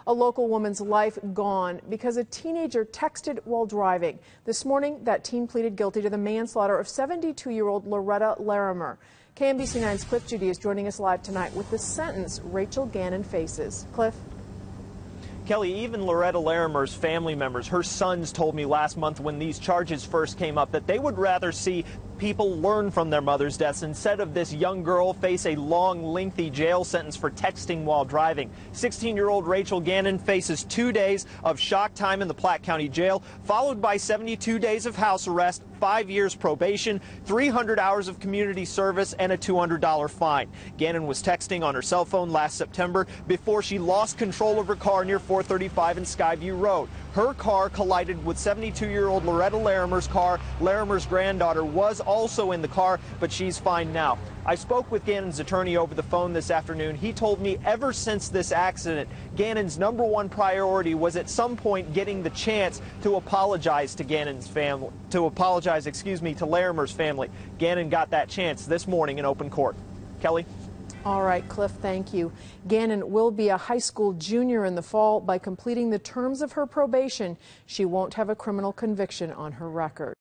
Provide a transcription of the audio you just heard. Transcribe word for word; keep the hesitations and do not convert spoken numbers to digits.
A local woman's life gone because a teenager texted while driving. This morning, that teen pleaded guilty to the manslaughter of seventy-two-year-old Loretta Larimer. K M B C nine's Cliff Judy is joining us live tonight with the sentence Rachel Gannon faces. Cliff? Kelly, even Loretta Larimer's family members, her sons, told me last month when these charges first came up that they would rather see people learn from their mother's deaths instead of this young girl face a long, lengthy jail sentence for texting while driving. sixteen-year-old Rachel Gannon faces two days of shock time in the Platte County Jail, followed by seventy-two days of house arrest, five years probation, three hundred hours of community service, and a two hundred dollar fine. Gannon was texting on her cell phone last September before she lost control of her car near four thirty-five and Skyview Road. Her car collided with seventy-two-year-old Loretta Larimer's car. Larimer's granddaughter was also in the car, but she's fine now. I spoke with Gannon's attorney over the phone this afternoon. He told me ever since this accident, Gannon's number one priority was at some point getting the chance to apologize to Gannon's family, to apologize, excuse me, to Larimer's family. Gannon got that chance this morning in open court. Kelly? All right, Cliff, thank you. Gannon will be a high school junior in the fall. By completing the terms of her probation, she won't have a criminal conviction on her record.